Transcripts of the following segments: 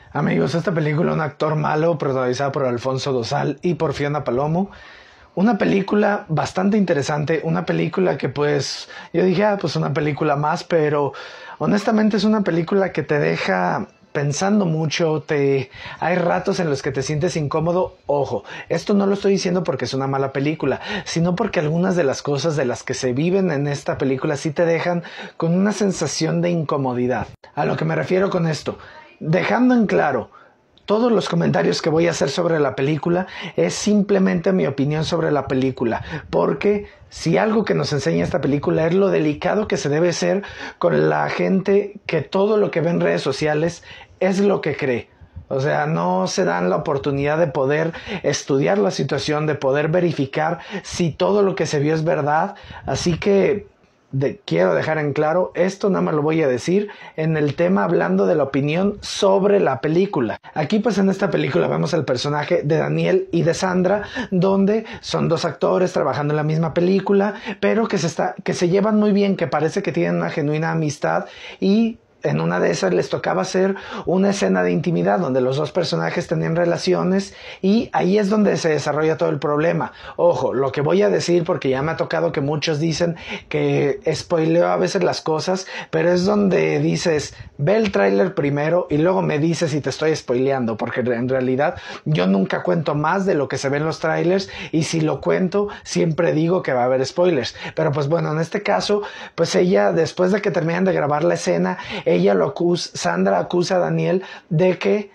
Amigos, esta película, Un actor malo, protagonizada por Alfonso Dosal y por Fiona Palomo. Una película bastante interesante, una película que pues, yo dije, pues una película más, pero honestamente es una película que te deja pensando mucho, hay ratos en los que te sientes incómodo. Ojo, esto no lo estoy diciendo porque es una mala película, sino porque algunas de las cosas de las que se viven en esta película sí te dejan con una sensación de incomodidad. A lo que me refiero con esto, dejando en claro, todos los comentarios que voy a hacer sobre la película es simplemente mi opinión sobre la película, porque si algo que nos enseña esta película es lo delicado que se debe ser con la gente que todo lo que ve en redes sociales es lo que cree. O sea, no se dan la oportunidad de poder estudiar la situación, de poder verificar si todo lo que se vio es verdad. Así que quiero dejar en claro, esto nada más lo voy a decir en el tema hablando de la opinión sobre la película. Aquí pues en esta película vemos el personaje de Daniel y de Sandra, donde son dos actores trabajando en la misma película, pero que se llevan muy bien, que parece que tienen una genuina amistad, y en una de esas les tocaba hacer una escena de intimidad donde los dos personajes tenían relaciones, y ahí es donde se desarrolla todo el problema. Ojo, lo que voy a decir, porque ya me ha tocado que muchos dicen que spoileo a veces las cosas, pero es donde dices, ve el tráiler primero y luego me dices si te estoy spoileando, porque en realidad yo nunca cuento más de lo que se ve en los trailers, y si lo cuento siempre digo que va a haber spoilers. Pero pues bueno, en este caso, pues ella, después de que terminan de grabar la escena, Sandra acusa a Daniel de que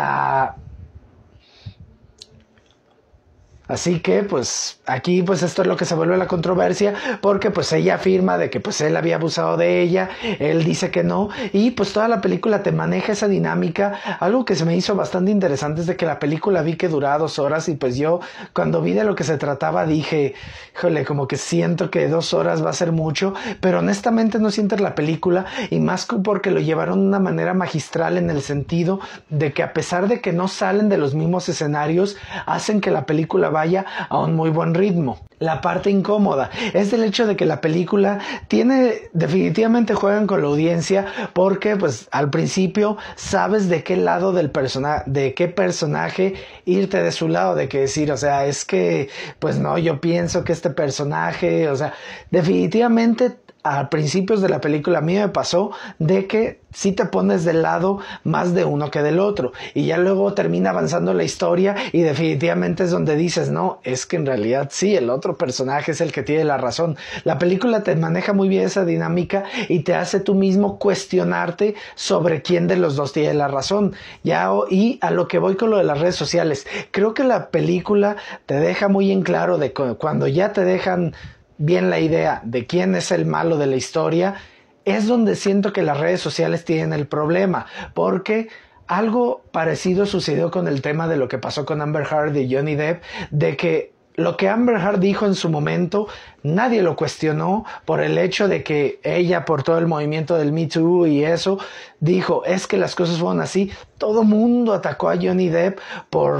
Así que pues aquí pues esto es lo que se vuelve la controversia, porque pues ella afirma de que pues él había abusado de ella, él dice que no, y pues toda la película te maneja esa dinámica. Algo que se me hizo bastante interesante es de que la película vi que duraba 2 horas, y pues yo cuando vi de lo que se trataba dije, híjole, como que siento que 2 horas va a ser mucho, pero honestamente no sientes la película, y más porque lo llevaron de una manera magistral, en el sentido de que a pesar de que no salen de los mismos escenarios, hacen que la película vaya a un muy buen ritmo. La parte incómoda es el hecho de que la película definitivamente juegan con la audiencia, porque pues al principio sabes de qué lado de qué personaje irte de su lado, de qué decir, o sea, es que pues no, yo pienso que este personaje, o sea, definitivamente a principios de la película a mí me pasó de que sí te pones del lado más de uno que del otro, y ya luego termina avanzando la historia y definitivamente es donde dices, no, es que en realidad sí, el otro personaje es el que tiene la razón. La película te maneja muy bien esa dinámica y te hace tú mismo cuestionarte sobre quién de los dos tiene la razón. Y a lo que voy con lo de las redes sociales, creo que la película te deja muy en claro de cuando ya te dejan bien la idea de quién es el malo de la historia, es donde siento que las redes sociales tienen el problema, porque algo parecido sucedió con el tema de lo que pasó con Amber Heard y Johnny Depp, de que lo que Amber Heard dijo en su momento, nadie lo cuestionó por el hecho de que ella, por todo el movimiento del Me Too y eso, dijo, es que las cosas fueron así. Todo mundo atacó a Johnny Depp por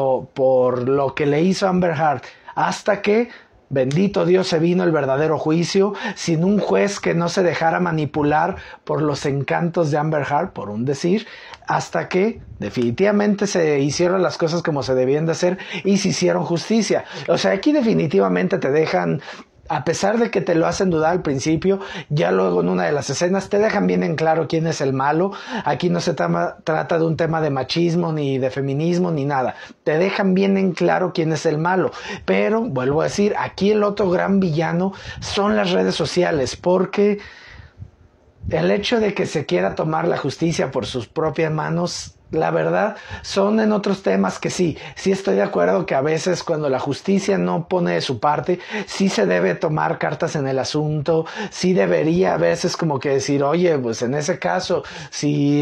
lo que le hizo Amber Heard, hasta que bendito Dios, se vino el verdadero juicio, sin un juez que no se dejara manipular por los encantos de Amber Heard, por un decir, hasta que definitivamente se hicieron las cosas como se debían de hacer y se hicieron justicia. O sea, aquí definitivamente te dejan, a pesar de que te lo hacen dudar al principio, ya luego en una de las escenas te dejan bien en claro quién es el malo. Aquí no se trata de un tema de machismo, ni de feminismo, ni nada. Te dejan bien en claro quién es el malo. Pero, vuelvo a decir, aquí el otro gran villano son las redes sociales, porque el hecho de que se quiera tomar la justicia por sus propias manos, la verdad, son en otros temas que sí estoy de acuerdo que a veces cuando la justicia no pone de su parte, sí se debe tomar cartas en el asunto, sí debería a veces como que decir, oye, pues en ese caso, si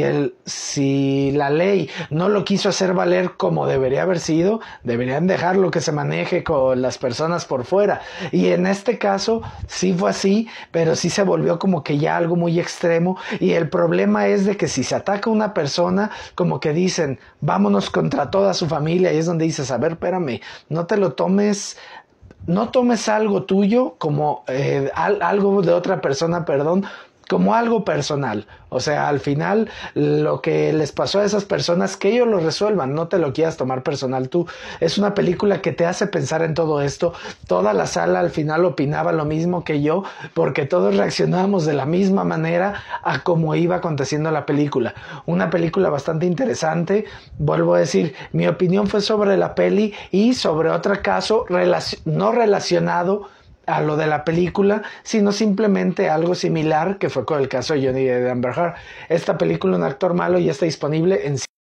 la ley no lo quiso hacer valer como debería haber sido, deberían dejarlo que se maneje con las personas por fuera. Y en este caso sí fue así, pero sí se volvió como que ya algo muy extremo, y el problema es de que si se ataca a una persona, como que dicen, vámonos contra toda su familia, y es donde dices, a ver, espérame, no tomes algo tuyo como algo de otra persona, perdón, como algo personal. O sea, al final lo que les pasó a esas personas, que ellos lo resuelvan, no te lo quieras tomar personal tú. Es una película que te hace pensar en todo esto. Toda la sala al final opinaba lo mismo que yo, porque todos reaccionábamos de la misma manera a cómo iba aconteciendo la película. Una película bastante interesante. Vuelvo a decir, mi opinión fue sobre la peli y sobre otro caso no relacionado a lo de la película, sino simplemente algo similar, que fue con el caso de Johnny Depp y Amber Heard. Esta película, Un actor malo, ya está disponible en